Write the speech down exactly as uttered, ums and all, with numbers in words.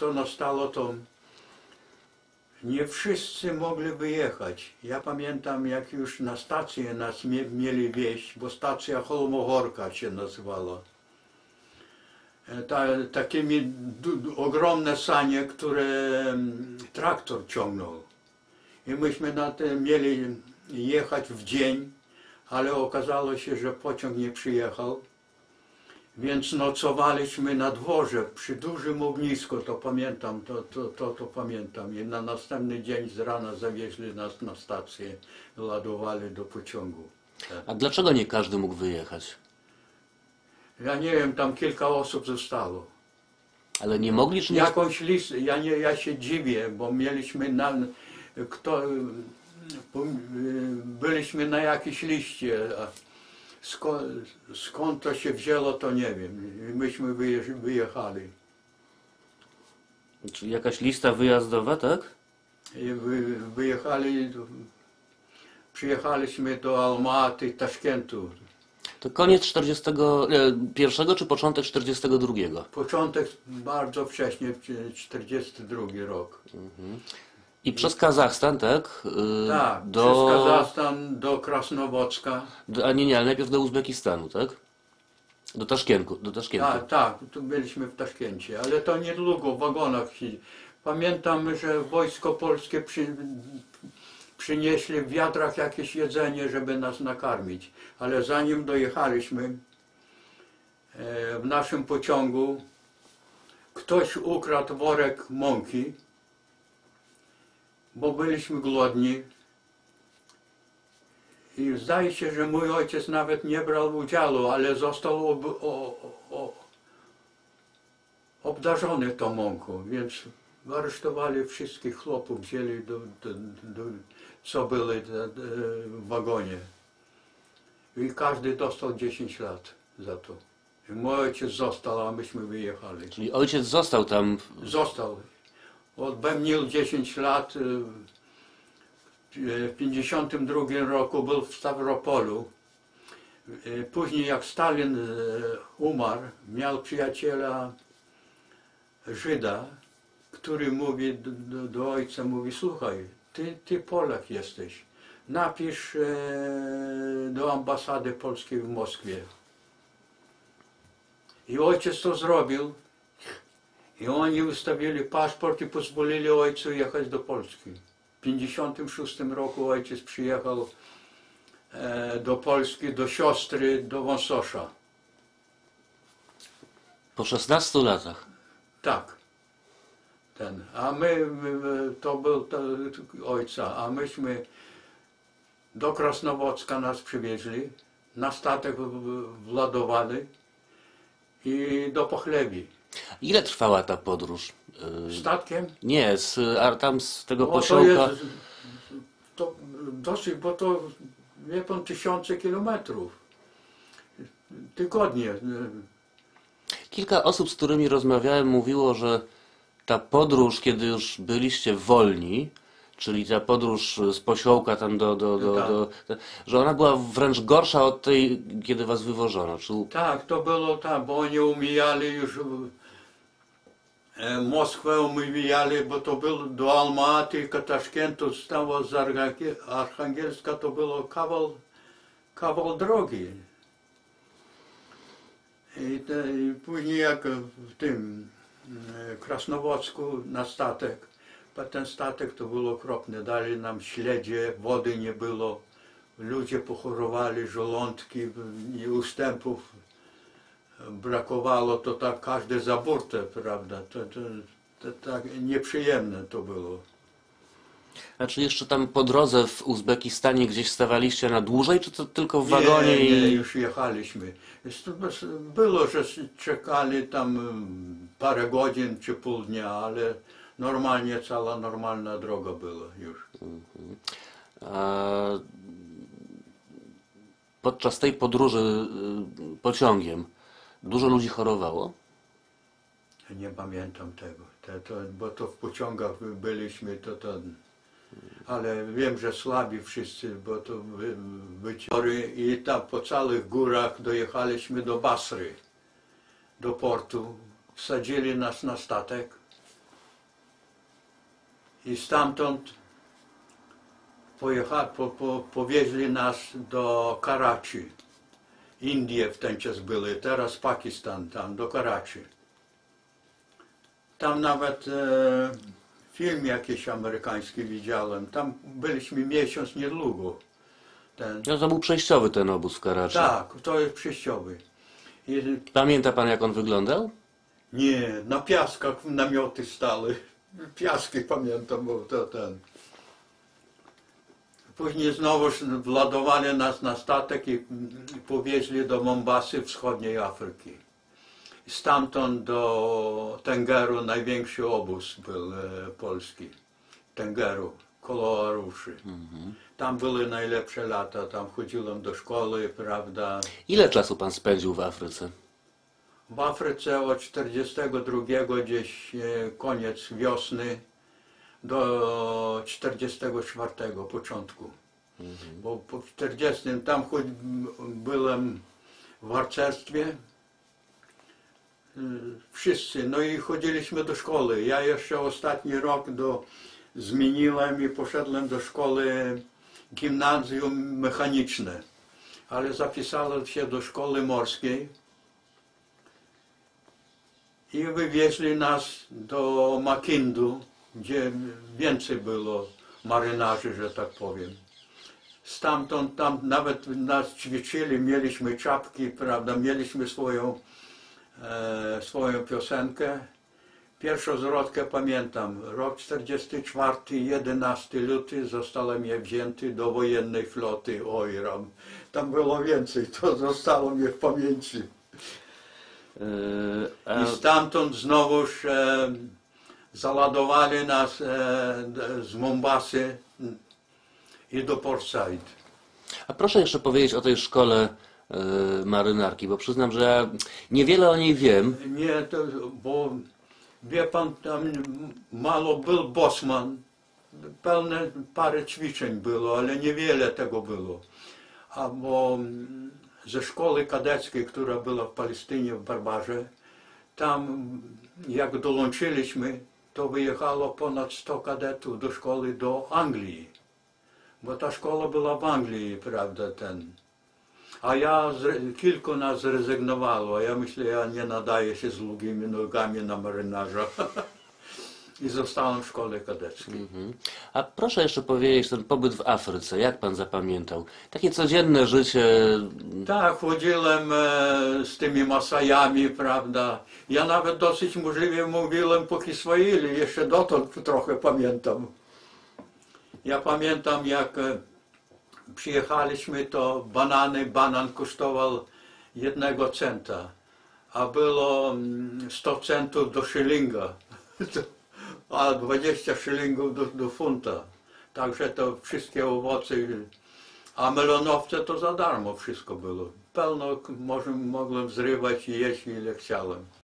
to nastało, to nie wszyscy mogli wyjechać. Ja pamiętam, jak już na stację nas mie mieli wieść, bo stacja Holmogorka się nazywała. Ta, takimi ogromne sanie, które traktor ciągnął. I myśmy na tym mieli jechać w dzień, ale okazało się, że pociąg nie przyjechał. Więc nocowaliśmy na dworze przy dużym ognisku, to pamiętam, to, to, to, to pamiętam. I na następny dzień z rana zawieźli nas na stację, ładowali do pociągu. A dlaczego nie każdy mógł wyjechać? Ja nie wiem, tam kilka osób zostało. Ale nie mogli, czy nie? Jakąś listę, ja, nie, ja się dziwię, bo mieliśmy na, kto, byliśmy na jakiejś liście. Skąd, skąd to się wzięło, to nie wiem. Myśmy wyjechali. Czyli jakaś lista wyjazdowa, tak? I wy, wyjechali, przyjechaliśmy do Almaty, Taszkentu. To koniec czterdziestego pierwszego czy początek czterdziestego drugiego? Początek bardzo wcześnie, czterdziesty drugi rok. Mhm. I przez Kazachstan, tak? Tak, do... przez Kazachstan do Krasnowocka. Do, a nie, nie, ale najpierw do Uzbekistanu, tak? Do Taszkentu. Do Taszkentu. Tak, tak, tu byliśmy w Taszkencie, ale to niedługo w wagonach. Pamiętam, że wojsko polskie przy, przynieśli w wiatrach jakieś jedzenie, żeby nas nakarmić. Ale zanim dojechaliśmy w naszym pociągu, ktoś ukradł worek mąki, bo byliśmy głodni. I zdaje się, że mój ojciec nawet nie brał udziału, ale został ob, o, o, obdarzony tą mąką, więc aresztowali wszystkich chłopów, wzięli, do, do, do, co byli w wagonie. I każdy dostał dziesięć lat za to. I mój ojciec został, a myśmy wyjechali. Czyli ojciec został tam? Został. Odbębnił dziesięć lat. W pięćdziesiątym drugim roku był w Stawropolu. Później jak Stalin umarł, miał przyjaciela Żyda, który mówi do, do, do ojca, mówi: słuchaj, ty, ty Polak jesteś, napisz e, do ambasady polskiej w Moskwie. I ojciec to zrobił. I oni wystawili paszport i pozwolili ojcu jechać do Polski. W pięćdziesiątym szóstym roku ojciec przyjechał e, do Polski, do siostry, do Wąsosza. Po szesnastu latach? Tak. Ten. A my, my to był to, ojca, a myśmy do Krasnowocka nas przywieźli, na statek władowali i do Pochlewi. Ile trwała ta podróż? Statkiem? Nie, z, a tam z tego No, posiołka... To, jest, to dosyć, bo to, wie pan, tysiące kilometrów. Tygodnie. Kilka osób, z którymi rozmawiałem, mówiło, że ta podróż, kiedy już byliście wolni, czyli ta podróż z Posiołka tam do... do, do, Tak. do, do że ona była wręcz gorsza od tej, kiedy was wywożono. Czy... Tak, to było tak, bo oni umijali już e, Moskwę, umijali, bo to było do Almaty, do Taszkentu, stało z Archangelska, to było kawał, kawał drogi. I, te, I później jak w tym e, Krasnowocku na statek, bo ten statek to było okropne, dali nam śledzie, wody nie było. Ludzie pochorowali, żołądki i ustępów brakowało, to tak każde za burtę, prawda, to, to, to tak nieprzyjemne to było. A czy jeszcze tam po drodze w Uzbekistanie gdzieś stawaliście na dłużej, czy to tylko w wagonie? Nie, nie, i... już jechaliśmy. Było, że czekali tam parę godzin czy pół dnia, ale normalnie cała normalna droga była już. Mhm. A... Podczas tej podróży pociągiem dużo ludzi chorowało? Nie pamiętam tego, to, to, bo to w pociągach byliśmy, to, to, ale wiem, że słabi wszyscy, bo to wy, wyciory i tam po całych górach dojechaliśmy do Basry, do portu, wsadzili nas na statek I stamtąd pojecha, po, po, powieźli nas do Karachi. Indie w ten czas były, teraz Pakistan, tam do Karachi. Tam nawet e, film jakiś amerykański widziałem. Tam byliśmy miesiąc niedługo. Ten, No to był przejściowy ten obóz w Karachi. tak, to jest przejściowy. I, Pamięta pan, jak on wyglądał? nie, na piaskach namioty stały. Piaski pamiętam, bo to ten. Później znowu władowali nas na statek i powieźli do Mombasy, wschodniej Afryki. Stamtąd do Tengeru największy obóz był e, polski. Tengeru, koło Aruszy. Mhm. Tam były najlepsze lata, tam chodziłem do szkoły, prawda. Ile czasu pan spędził w Afryce? W Afryce od czterdziestego drugiego gdzieś e, koniec wiosny do czterdziestego czwartego początku. Mhm. Bo po czterdziestym tam choć byłem w harcerstwie. Y, Wszyscy, no i chodziliśmy do szkoły. Ja jeszcze ostatni rok do, zmieniłem i poszedłem do szkoły gimnazjum mechaniczne. Ale zapisałem się do szkoły morskiej i wywieźli nas do Makindu, gdzie więcej było marynarzy, że tak powiem. Stamtąd tam nawet nas ćwiczyli, mieliśmy czapki, prawda, mieliśmy swoją, e, swoją piosenkę. Pierwszą zwrotkę pamiętam, rok czterdziesty czwarty, jedenasty luty zostałem je wzięty do wojennej floty Oiram. Tam było więcej, to zostało mi w pamięci. Yy, a... I stamtąd znowuż e, załadowali nas e, d- z Mombasy i do Port Said. A proszę jeszcze powiedzieć o tej szkole yy, marynarki, bo przyznam, że ja niewiele o niej wiem. Nie, to, bo wie pan, tam mało był bosman, pełne parę ćwiczeń było, ale niewiele tego było. A bo mm, ze szkoły kadeckiej, która była w Palestynie, w Barbarze, tam jak dołączyliśmy, to wyjechało ponad sto kadetów do szkoły do Anglii. Bo ta szkoła była w Anglii, prawda, ten. A ja, zre- kilku nas zrezygnowało, a ja myślę, ja nie nadaję się z długimi nogami na marynarza. I zostałem w szkole kadeckiej. Mhm. A proszę jeszcze powiedzieć ten pobyt w Afryce, jak pan zapamiętał? Takie codzienne życie. Tak, chodziłem e, z tymi Masajami, prawda. Ja nawet dosyć możliwie mówiłem po Kiswahili, jeszcze dotąd trochę pamiętam. Ja pamiętam, jak e, przyjechaliśmy, to banany, banan kosztował jednego centa, a było mm, sto centów do szylinga, a dwadzieścia szylingów do, do funta. Także to wszystkie owoce, a melonowce to za darmo wszystko było. Pełno może, mogłem zrywać i jeść ile chciałem.